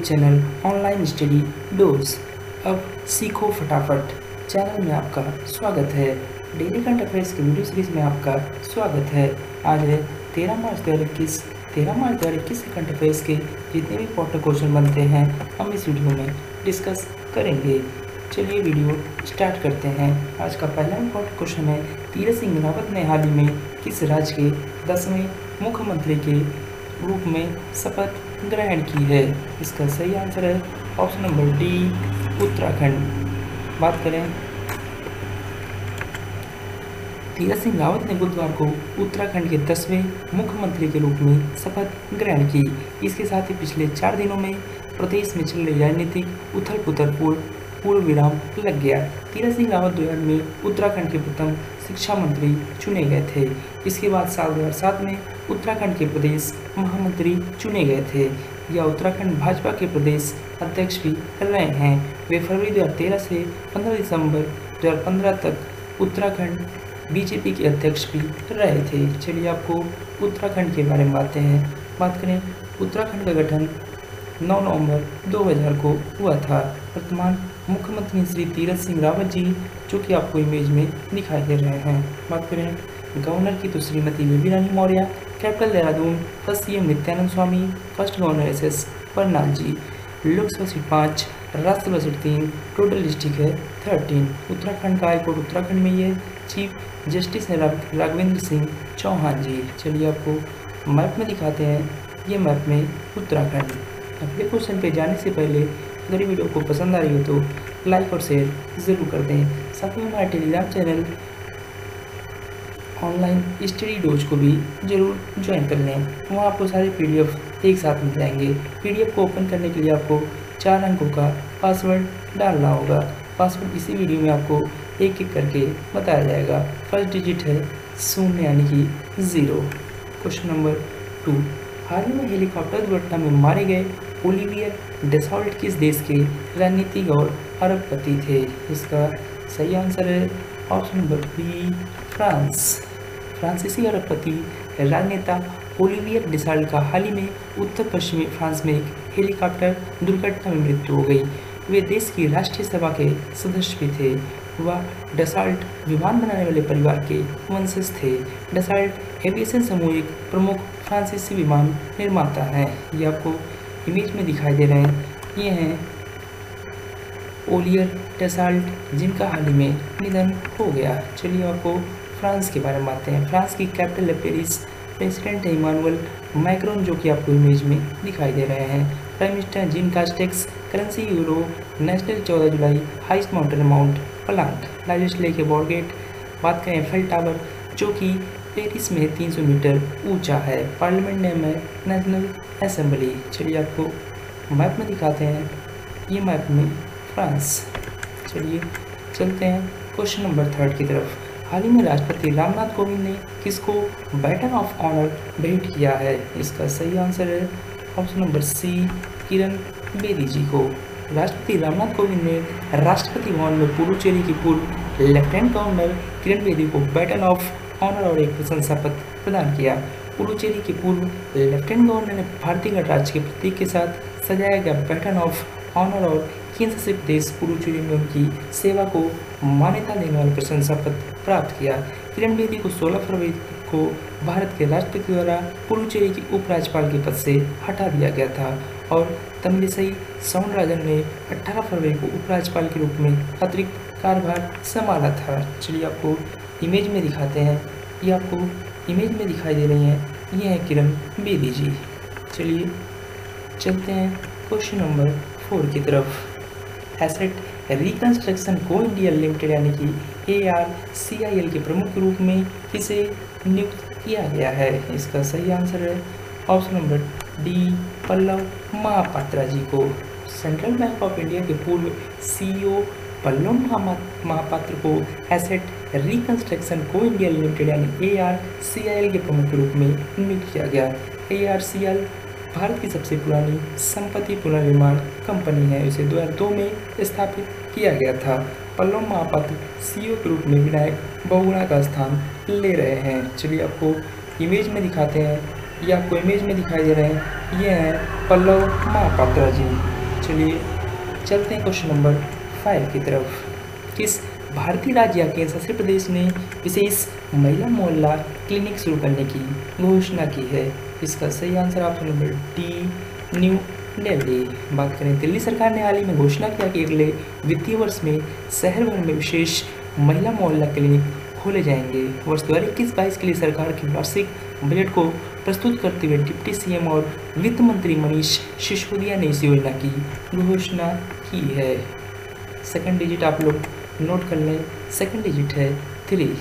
Channel online study dose. अब सीखो फटाफट चैनल में आपका स्वागत है। डेली करंट अफेयर्स की वीडियो सीरीज में आपका स्वागत है। आज है 13 मार्च 2021 के करंट अफेयर्स के जितने भी इंपॉर्टेंट क्वेश्चन बनते हैं हम इस वीडियो में डिस्कस करेंगे। चलिए वीडियो स्टार्ट करते हैं। आज का पहला इंपॉर्टेंट क्वेश्चन है, तीरथ सिंह रावत ने हाल ही में किस राज्य के 10वें मुख्यमंत्री के रूप में शपथ ग्रहण की है? इसका सही आंसर है ऑप्शन नंबर डी, उत्तराखंड। बात करें, तीरथ सिंह रावत ने बुधवार को उत्तराखंड के 10वें मुख्यमंत्री के रूप में शपथ ग्रहण की। इसके साथ ही पिछले 4 दिनों में प्रदेश में चल रही राजनीतिक उथल पुथल पूर्ण विराम लग गया। तीरथ सिंह रावत 2000 में उत्तराखंड के प्रथम शिक्षा मंत्री चुने गए थे। इसके बाद साल 2007 में उत्तराखंड के प्रदेश महामंत्री चुने गए थे। यह उत्तराखंड भाजपा के प्रदेश अध्यक्ष भी रहे हैं। वे फरवरी 2013 से 15 दिसंबर 2015 तक उत्तराखंड बीजेपी के अध्यक्ष भी रहे थे। चलिए आपको उत्तराखंड के बारे में बात करें। उत्तराखंड का गठन 9 नवंबर 2000 को हुआ था। वर्तमान मुख्यमंत्री श्री तीरथ सिंह रावत जी, जो कि आपको इमेज में दिखाई दे रहे हैं। बात करें गवर्नर की तो Shrimati Baby Rani Maurya, capital Dehradun, first CM Nityanand Swami, first governor S Barnala ji. Lok Sabha seat 5, Rajya Sabha seat 3, total district है 13। उत्तराखंड का हाईकोर्ट उत्तराखंड में ही है। चीफ जस्टिस है राघवेंद्र सिंह चौहान जी। चलिए आपको मैप में दिखाते हैं, ये मैप में उत्तराखंड। अगले क्वेश्चन पे जाने से पहले अगर ये वीडियो को पसंद आ रही हो तो लाइक और शेयर ज़रूर कर दें। साथ ही हमारे Telegram channel online study dose को भी ज़रूर ज्वाइन कर लें। वहाँ आपको सारे PDF एक साथ मिल जाएंगे। PDF को ओपन करने के लिए आपको 4 अंकों का पासवर्ड डालना होगा। पासवर्ड इसी वीडियो में आपको एक एक करके बताया जाएगा। फर्स्ट डिजिट है 0 यानी कि 0। क्वेश्चन नंबर 2, हाल ही में हेलीकॉप्टर दुर्घटना में मारे गए ओलिवियर डेसॉल्ट किस देश के राजनीतिक और अरबपति थे? इसका सही आंसर है ऑप्शन नंबर बी, फ्रांस। फ्रांसीसी अरबपति राजनेता ओलिवियर डेसॉल्ट का हाल ही में उत्तर पश्चिमी फ्रांस में एक हेलीकॉप्टर दुर्घटना में मृत्यु हो गई। वे देश की राष्ट्रीय सभा के सदस्य भी थे। वह डेसॉल्ट विमान बनाने वाले परिवार के वंशज थे। डेसॉल्ट एविएशन समूह एक प्रमुख फ्रांसीसी विमान निर्माता है। ये आपको इमेज में दिखाई दे रहे हैं, ये हैं ओलिवियर डेसॉल्ट, जिनका हाल ही में निधन हो गया। चलिए आपको फ्रांस के बारे में बात हैं। फ्रांस की कैपिटल है पेरिस। प्रेसिडेंट है इमानुएल मैक्रोन, जो कि आपको इमेज में दिखाई दे रहे हैं। Prime minister Jean Castex, currency euro, national 14 जुलाई, highest mountain mount Blanc, largest lake है बॉर्गेट। बात करें एफेल टावर, जो कि पेरिस में 300 मीटर ऊंचा है। पार्लियामेंट नेम है नेशनल असेंबली। चलिए आपको मैप में दिखाते हैं, ये मैप में फ्रांस। चलिए चलते हैं क्वेश्चन नंबर 3 की तरफ। हाल ही में राष्ट्रपति रामनाथ कोविंद ने किसको बैटन ऑफ ऑनर भेंट किया है? इसका सही आंसर है option number C, Kiran Bedi ji को। राष्ट्रपति रामनाथ कोविंद ने राष्ट्रपति भवन में पुडुचेरी की पूर्व लेफ्टिनेंट गवर्नर किरण बेदी को बैटन ऑफ ऑनर और एक प्रशंसा पत्र प्रदान किया। पुडुचेरी के पूर्व लेफ्टिनेंट गवर्नर ने भारतीय गणराज्य के प्रतीक के साथ सजाया गया बैटन ऑफ ऑनर और केंद्र शासित प्रदेश पुडुचेरी में उनकी सेवा को मान्यता देने वाला प्रशंसा पत्र प्राप्त किया। किरण बेदी को 16 फरवरी को भारत के राष्ट्रपति द्वारा पुडुचेरी की उपराज्यपाल के पद से हटा दिया गया था और तमिलिसई साउंडराजन ने 18 फरवरी को उपराज्यपाल के रूप में अतिरिक्त कार्यभार संभाला था। चलिए आपको इमेज में दिखाते हैं, ये आपको इमेज में दिखाई दे रही हैं, ये है किरण बेदी जी। चलिए चलते हैं क्वेश्चन नंबर 4 की तरफ। Asset reconstruction co India limited यानी कि ARCIL के प्रमुख के रूप में किसे नियुक्त किया गया है? इसका सही आंसर है option number D, Pallav Mahapatra ji को। सेंट्रल बैंक ऑफ इंडिया के पूर्व CEO पल्लव महापात्र को asset reconstruction co India limited यानी ARCIL के प्रमुख के रूप में नियुक्त किया गया। ARCIL भारत की सबसे पुरानी संपत्ति पुनर्निर्माण कंपनी है। इसे 2002 में स्थापित किया गया था। पल्लव महापात्र CEO के रूप में विनायक बहुगुणा का स्थान ले रहे हैं। चलिए आपको इमेज में दिखाते हैं, ये आपको इमेज में दिखाई दे रहे हैं, ये हैं पल्लव महापात्रा जी। चलिए चलते हैं क्वेश्चन नंबर 5 की तरफ। किस भारतीय राज्य या केंद्र शासित प्रदेश ने विशेष महिला मोहल्ला क्लिनिक शुरू करने की घोषणा की है? इसका सही answer option number D, new Delhi. बात करें दिल्ली सरकार ने हाल ही में घोषणा किया कि अगले वित्तीय वर्ष में शहर भर में विशेष महिला मोहल्ला क्लिनिक खोले जाएंगे। वर्ष 2021-22 के लिए सरकार के वार्षिक बजट को प्रस्तुत करते हुए डिप्टी सीएम और वित्त मंत्री मनीष सिसोदिया ने इस योजना की घोषणा की है। सेकंड डिजिट आप लोग नोट कर लें, सेकंड डिजिट है 3।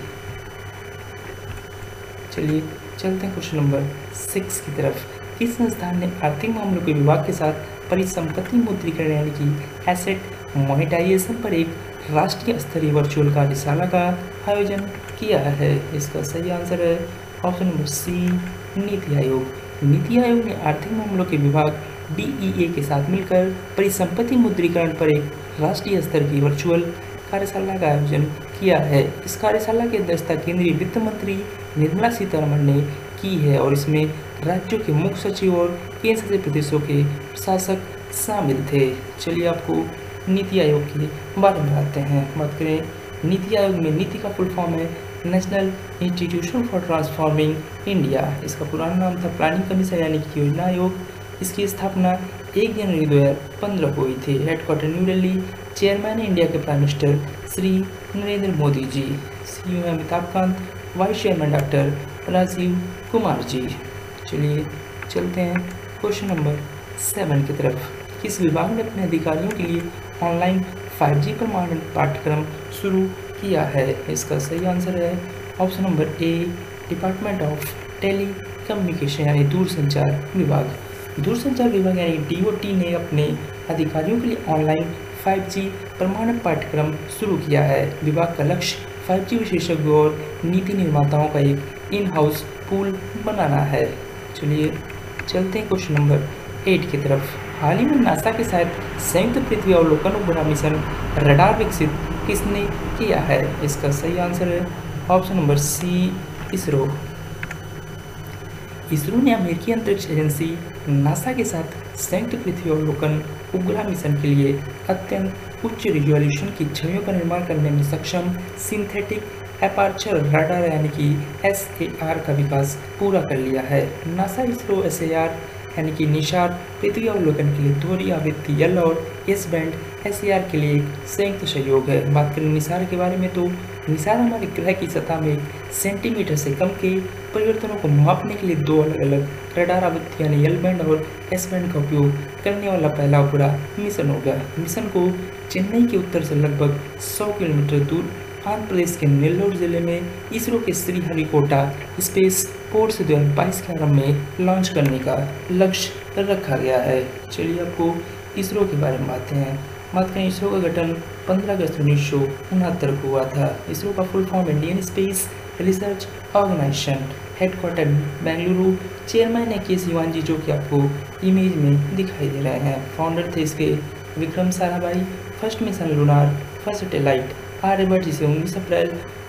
चलिए चलते हैं क्वेश्चन नंबर 6 की तरफ। किस संस्थान ने आर्थिक मामलों के विभाग के साथ परिसंपत्ति मुद्रीकरण यानी कि एसेट मोनेटाइजेशन पर एक राष्ट्रीय स्तरीय वर्चुअल कार्यशाला का आयोजन किया है? इसका सही आंसर है ऑप्शन नंबर सी, नीति आयोग। नीति आयोग ने आर्थिक मामलों के विभाग DEA के साथ मिलकर परिसंपत्ति मुद्रीकरण पर एक राष्ट्रीय स्तर की वर्चुअल कार्यशाला का आयोजन किया है। इस कार्यशाला की अध्यक्षता केंद्रीय वित्त मंत्री निर्मला सीतारमण ने की है और इसमें राज्यों के मुख्य सचिव और केंद्र शासित प्रदेशों के प्रशासक शामिल थे। चलिए आपको नीति आयोग के बारे में बताते हैं। बात करें नीति आयोग में, नीति का फुल फॉर्म है national institution for transforming India. इसका पुराना नाम था प्लानिंग कमीशन यानी कि योजना आयोग। इसकी स्थापना 1 जनवरी 2015 को हुई थी। Headquarter new Delhi. Chairman India के prime minister Shri Narendra Modi ji. CEO है Amitabh Kant. Vice chairman doctor Rajiv Kumar ji. चलिए चलते हैं क्वेश्चन नंबर 7 की तरफ। किस विभाग ने अपने अधिकारियों के लिए ऑनलाइन 5G प्रमाणन पाठ्यक्रम शुरू किया है? इसका सही आंसर है option number A, department of telecommunication यानी दूरसंचार विभाग। दूरसंचार विभाग यानी DOT ने अपने अधिकारियों के लिए ऑनलाइन 5G प्रमाणन पाठ्यक्रम शुरू किया है। विभाग का लक्ष्य 5G विशेषज्ञों और नीति निर्माताओं का एक इन हाउस पूल बनाना है। चलिए चलते हैं क्वेश्चन नंबर 8 की तरफ। हाल ही में नासा के साथ संयुक्त पृथ्वी अवलोकन उपग्रह मिशन रडार विकसित किसने किया है? इसका सही आंसर है option number C, ISRO. ISRO ने अमेरिकी अंतरिक्ष एजेंसी नासा के साथ संयुक्त पृथ्वी अवलोकन उपग्रह मिशन के लिए अत्यंत उच्च रिजोल्यूशन की छवियों का निर्माण करने में सक्षम सिंथेटिक एपर्चर रडार यानी कि SAR का विकास पूरा कर लिया है। नासा इसरो SAR यानी कि निशार पृथ्वी अवलोकन के लिए दोहरी आवृत्ति L और S बैंड SAR के लिए एक संयुक्त सहयोग है। बात करें निशार के बारे में तो निशार हमारे ग्रह की सतह में सेंटीमीटर से कम के परिवर्तनों को मापने के लिए 2 अलग अलग रडार आवृत्ति यानी L बैंड और S बैंड का उपयोग करने वाला पहला उपग्रह मिशन होगा। मिशन को चेन्नई के उत्तर से लगभग 100 किलोमीटर दूर आंध्र प्रदेश के नेल्लोर जिले में इसरो के श्रीहरिकोटा स्पेस पोर्ट से 2022 के आरंभ में लॉन्च करने का लक्ष्य रखा गया है। चलिए आपको इसरो के बारे में बात करें। इसरो का गठन 15 अगस्त 1969 को हुआ था। इसरो का full form Indian space research organisation. Headquarter Bengaluru. Chairman है के सिवान जी जो कि आपको इमेज में दिखाई दे रहे हैं। फाउंडर थे इसके Vikram Sarabhai. First mission lunar first satellite Aryabhata जिसे 19 अप्रैल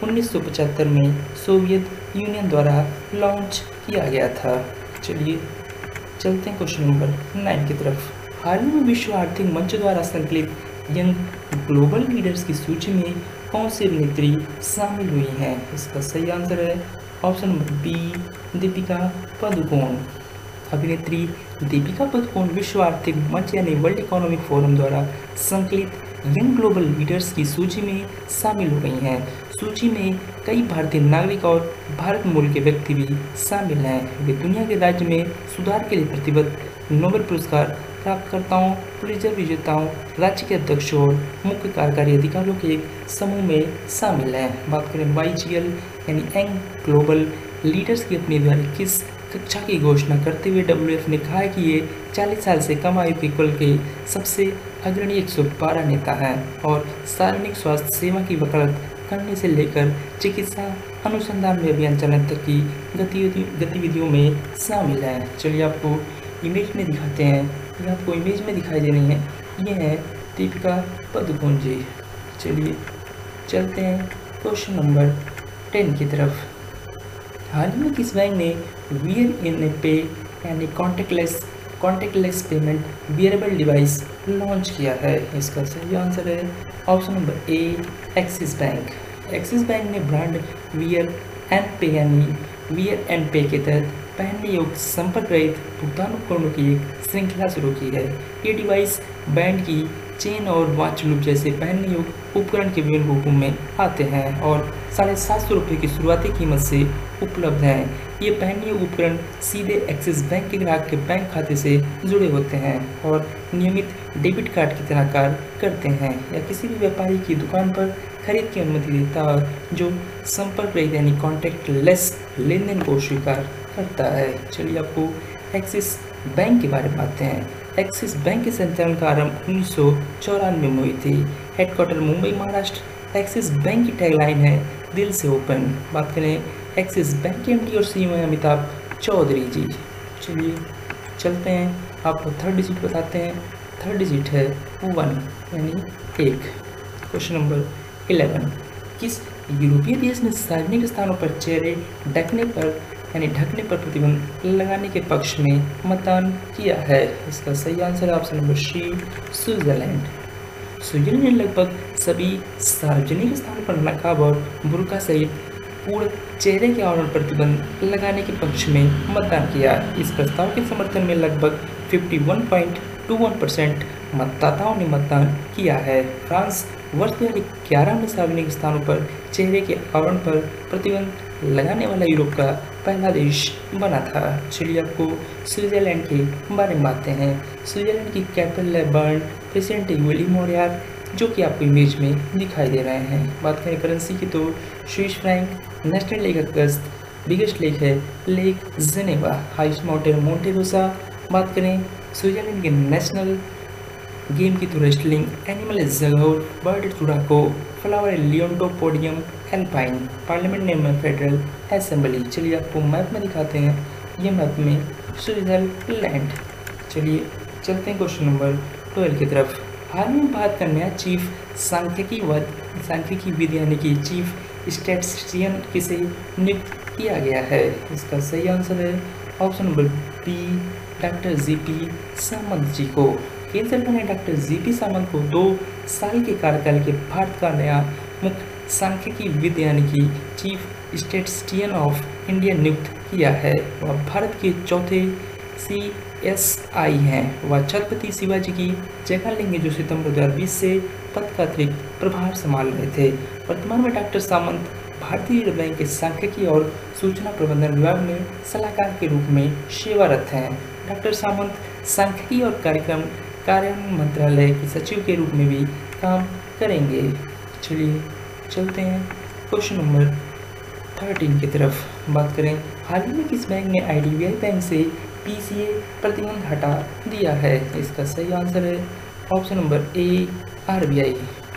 1975 में सोवियत यूनियन द्वारा लॉन्च किया गया था। चलिए चलते हैं क्वेश्चन नंबर 9 की तरफ। हाल ही में विश्व आर्थिक मंच द्वारा संकलित यंग ग्लोबल लीडर्स की सूची में कौन सी अभिनेत्री शामिल हुई हैं? इसका सही आंसर है option number B, Deepika Padukone. अभिनेत्री दीपिका पादुकोण विश्व आर्थिक मंच यानी वर्ल्ड इकोनॉमिक फोरम द्वारा संकलित यंग ग्लोबल लीडर्स की सूची में शामिल हो गई हैं। सूची में कई भारतीय नागरिक और भारत मूल के व्यक्ति भी शामिल हैं। वे दुनिया के राज्य में सुधार के लिए प्रतिबद्ध नोबेल पुरस्कार प्राप्तकर्ताओं, पुलित्जर विजेताओं, राज्य के अध्यक्षों और मुख्य कार्यकारी अधिकारियों के एक समूह में शामिल हैं। बात करें YGL यानी यंग ग्लोबल लीडर्स की अपनी 2021 कक्षा की घोषणा करते हुए WF ने कहा है कि ये 40 साल से कम आयु के कुल के सबसे अग्रणी 112 नेता हैं और सार्वजनिक स्वास्थ्य सेवा की वकालत करने से लेकर चिकित्सा अनुसंधान में अभियान चलाने तक की गतिविधियों में शामिल हैं। चलिए आपको इमेज में दिखाते हैं। ये आपको इमेज में दिखाई दे रही हैं, ये है दीपिका पादुकोण जी। चलिए चलते हैं क्वेश्चन नंबर 10 की तरफ। हाल ही में किस बैंक ने वीयर इन पे यानी contactless contactless payment wearable device launch किया है? इसका सही आंसर है option number A, Axis bank. Axis bank ने ब्रांड वियर एंड पे यानी वियर एंड पे के तहत पहनने योग्य संपर्क रहित भुगतान उपकरणों की एक श्रृंखला शुरू की है। ये डिवाइस बैंड की चेन और वॉच लूप जैसे पहनने योग्य उपकरण के विभिन्न रूपों में आते हैं और 750 रुपये की शुरुआती कीमत से उपलब्ध हैं। ये पहनने योग्य उपकरण सीधे एक्सिस बैंक के ग्राहक के बैंक खाते से जुड़े होते हैं और नियमित डेबिट कार्ड की तरह कार्य करते हैं या किसी भी व्यापारी की दुकान पर खरीद की अनुमति देता है जो संपर्क रहित यानी कॉन्टैक्टलेस लेनदेन को स्वीकार करता है। चलिए आपको एक्सिस बैंक के बारे में बातें हैं। एक्सिस बैंक के संचालन का आरंभ 1994 में हुई थी। Headquarter Mumbai Maharashtra. Axis bank की टैगलाइन है दिल से ओपन। बात करें एक्सिस बैंक के एमडी और सीईओ हैं अमिताभ चौधरी जी। चलिए चलते हैं, आपको थर्ड डिजिट बताते हैं। थर्ड डिजिट है 1 यानी 1। क्वेश्चन नंबर 11, किस यूरोपीय देश ने सार्वजनिक स्थानों पर चेहरे ढकने पर प्रतिबंध लगाने के पक्ष में मतदान किया है? इसका सही आंसर है option number C, Switzerland. Switzerland ने लगभग सभी सार्वजनिक स्थानों पर नकाब और बुर्का सहित पूर्ण चेहरे के आवरण पर प्रतिबंध लगाने के पक्ष में मतदान किया। इस प्रस्ताव के समर्थन में लगभग 51.21% मतदाताओं ने मतदान किया है। फ्रांस वर्ष 2011 में सार्वजनिक स्थानों पर चेहरे के आवरण पर प्रतिबंध लगाने वाला यूरोप का पहला देश बना था। चलिए आपको स्विट्जरलैंड के बारे में बातें हैं। स्विट्जरलैंड की कैपिटल है बर्न। प्रेसिडेंट है विली मोरियार जो कि आपको इमेज में दिखाई दे रहे हैं। बात करें करेंसी की तो स्विस फ्रैंक। नेशनल लेक अगस्त। बिगेस्ट लेक है lake Geneva. Highest mountain Monte Rosa. बात करें स्विट्जरलैंड के नेशनल गेम की तो रेस्टलिंग। एनिमल है जगोर। बर्ड चुड़ाको। फ्लावर है लियोन्टोपोडियम एल्पाइन। पार्लियामेंट नेम है फेडरल असेंबली। चलिए आपको मैप में दिखाते हैं, ये मैप में स्विट्जरलैंड। चलिए चलते हैं क्वेश्चन नंबर 12 की तरफ। हाल में भारत का नया चीफ सांख्यिकी विद यानी कि चीफ स्टैटिस्टिशियन किसे नियुक्त किया गया है? इसका सही आंसर है option number B, doctor GP Samant ji को। केंद्र सरकार ने डॉक्टर जीपी सामंत को 2 साल के कार्यकाल के भारत का नया मुख्य सांख्यिकी विद यानी कि चीफ स्टैटिस्टिशियन ऑफ इंडिया नियुक्त किया है। वह भारत के चौथे CSI हैं। वह छत्रपति शिवाजी की जगह लेंगे जो सितंबर 2020 से पद का अतिरिक्त प्रभार संभाल रहे थे। वर्तमान में डॉक्टर सामंत भारतीय रिजर्व बैंक के सांख्यिकी और सूचना प्रबंधन विभाग में सलाहकार के रूप में सेवारत हैं। डॉक्टर सामंत सांख्यिकी और कार्यान्वयन मंत्रालय के सचिव के रूप में भी काम करेंगे। चलिए चलते हैं क्वेश्चन नंबर 13 की तरफ। बात करें हाल ही में किस बैंक ने IDBI बैंक से PCA प्रतिबंध हटा दिया है? इसका सही आंसर है ऑप्शन नंबर ए, RBI।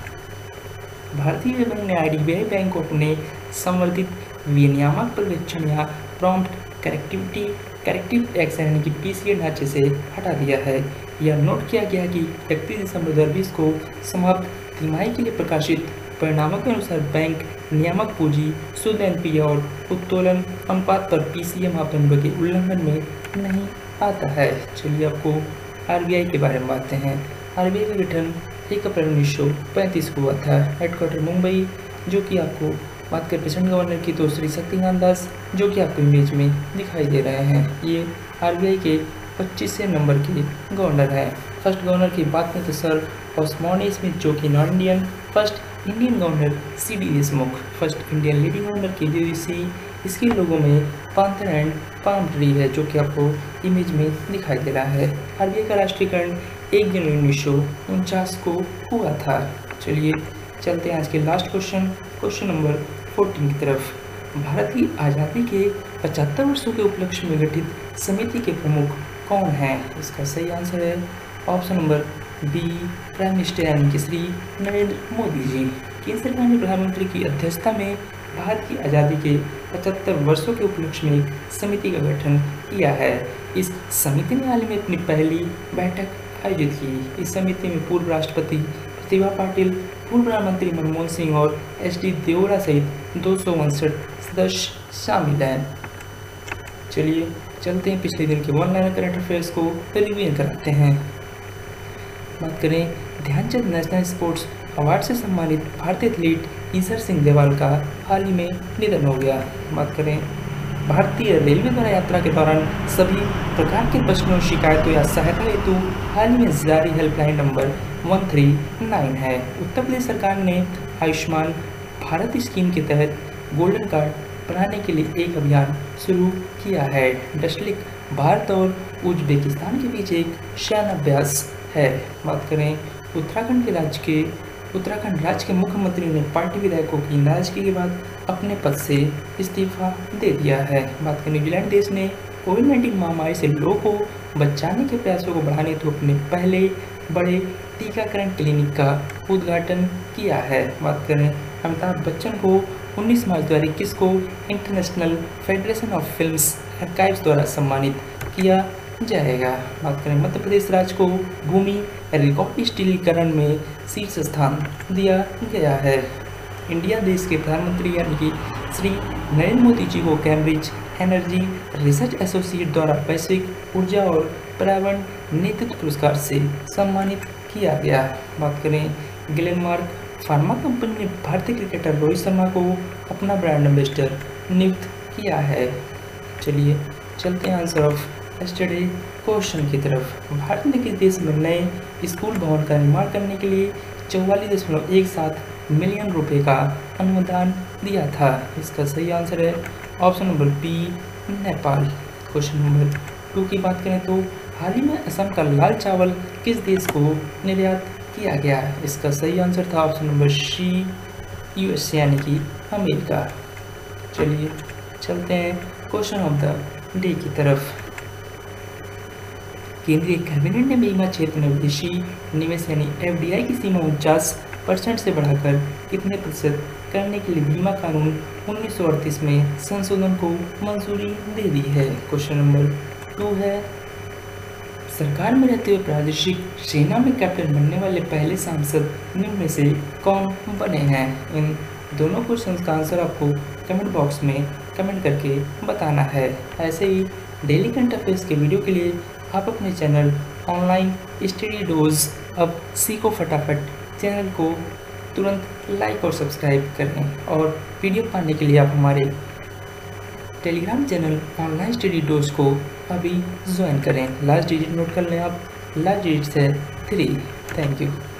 भारतीय रिजर्व बैंक ने IDBI बैंक को अपने संवर्धित विनियामक पर्यवेक्षण या प्रॉम्प्ट करेक्टिव एक्शन यानी कि PCA ढांचे से हटा दिया है। यह नोट किया गया कि 31 दिसंबर 2020 को समाप्त तिमाही के लिए प्रकाशित परिणामों के अनुसार बैंक नियामक पूंजी शुद्ध NPA और उत्तोलन अनुपात पर PCA मापदंडों के उल्लंघन में नहीं आता है। चलिए आपको RBI के बारे में बातें हैं। RBI का गठन 1 अप्रैल 1935 को हुआ था। हेडक्वार्टर मुंबई, जो कि आपको बात करें प्रेसिडेंट गवर्नर की तो श्री शक्तिकांत दास जो कि आपको इमेज में दिखाई दे रहे हैं। ये RBI के 25वें नंबर के गवर्नर हैं। फर्स्ट गवर्नर की बात करें तो सर ऑस्मोनी स्मिथ जो कि non Indian. First Indian governor CD Deshmukh. First Indian lady governor KDC। इसके लोगों में पांथर एंड पाम ट्री है जो कि आपको इमेज में दिखाई दे रहा है। RBI का राष्ट्रीयकरण 1 जनवरी 1949 को हुआ था। चलिए चलते हैं आज के लास्ट क्वेश्चन नंबर 14 की तरफ। भारत की आज़ादी के 75 वर्षों के उपलक्ष्य में गठित समिति के प्रमुख कौन हैं? इसका सही आंसर है option number B, prime minister यानी कि श्री नरेंद्र मोदी जी। केंद्र सरकार ने प्रधानमंत्री की अध्यक्षता में भारत की आज़ादी के 75 वर्षों के उपलक्ष्य में एक समिति का गठन किया है। इस समिति ने हाल में अपनी पहली बैठक आयोजित की। इस समिति में पूर्व राष्ट्रपति प्रतिभा पाटिल, पूर्व प्रधानमंत्री मनमोहन सिंह और HD देवड़ा सहित 259 सदस्य शामिल हैं। चलिए चलते हैं पिछले दिन के ऑनलाइन करंट अफेयर्स को रिव्यू कराते हैं। बात करें ध्यानचंद नेशनल स्पोर्ट्स अवार्ड से सम्मानित भारतीय एथलीट ईश्वर सिंह देवाल का हाल ही में निधन हो गया। बात करें भारतीय रेलवे द्वारा यात्रा के दौरान सभी प्रकार के प्रश्नों, शिकायतों या सहायता हेतु हाल ही में जारी हेल्पलाइन नंबर 139 है। उत्तर प्रदेश सरकार ने आयुष्मान भारत स्कीम के तहत गोल्डन कार्ड बनाने के लिए एक अभियान शुरू किया है। डस्टलिक भारत और उज्बेकिस्तान के बीच एक सैन्य अभ्यास है। बात करें उत्तराखंड राज्य के मुख्यमंत्री ने पार्टी विधायकों की नाराजगी के बाद अपने पद से इस्तीफा दे दिया है। बात करें न्यूजीलैंड देश ने कोविड-19 महामारी से लोगों को बचाने के प्रयासों को बढ़ाने हेतु अपने पहले बड़े टीकाकरण क्लिनिक का उद्घाटन किया है। बात करें अमिताभ बच्चन को 19 मार्च 2021 को international federation of films archives द्वारा सम्मानित किया जाएगा। बात करें मध्य प्रदेश राज्य को भूमि रिकॉर्ड स्टीलीकरण में शीर्ष स्थान दिया गया है। इंडिया देश के प्रधानमंत्री यानी कि श्री नरेंद्र मोदी जी को कैम्ब्रिज एनर्जी रिसर्च एसोसिएट द्वारा वैश्विक ऊर्जा और पर्यावरण नेतृत्व पुरस्कार से सम्मानित किया गया। बात करें ग्लेनमार्क फार्मा कंपनी ने भारतीय क्रिकेटर रोहित शर्मा को अपना ब्रांड एम्बेसडर नियुक्त किया है। चलिए चलते हैं आंसर ऑफ यस्टरडे क्वेश्चन की तरफ। भारत ने किस देश में नए स्कूल भवन का निर्माण करने के लिए 44.17 मिलियन रुपए का अनुदान दिया था? इसका सही आंसर है option number B, Nepal. Question number 2 की बात करें तो हाल ही में असम का लाल चावल किस देश को निर्यात किया गया? इसका सही आंसर था ऑप्शन नंबर सी, यूएसए यानी कि अमेरिका। चलिए चलते हैं क्वेश्चन ऑफ द डे की तरफ। केंद्रीय कैबिनेट ने बीमा क्षेत्र में विदेशी निवेश यानी एफडीआई की सीमा 49% से बढ़ाकर कितने प्रतिशत करने के लिए बीमा कानून 1938 में संशोधन को मंजूरी दे दी है? क्वेश्चन नंबर 2 है सरकार में रहते हुए प्रादेशिक सेना में कैप्टन बनने वाले पहले सांसद निम्न में से कौन बने हैं? इन दोनों क्वेश्चन का आंसर आपको कमेंट बॉक्स में कमेंट करके बताना है। ऐसे ही डेली करंट अफेयर्स के वीडियो के लिए आप अपने चैनल ऑनलाइन स्टडी डोज अब सीखो फटाफट चैनल को तुरंत लाइक और सब्सक्राइब करें और पीडीएफ पाने के लिए आप हमारे Telegram channel online study dose को अभी ज्वाइन करें। लास्ट डिजिट नोट कर लें आप, लास्ट डिजिट है 3। Thank you.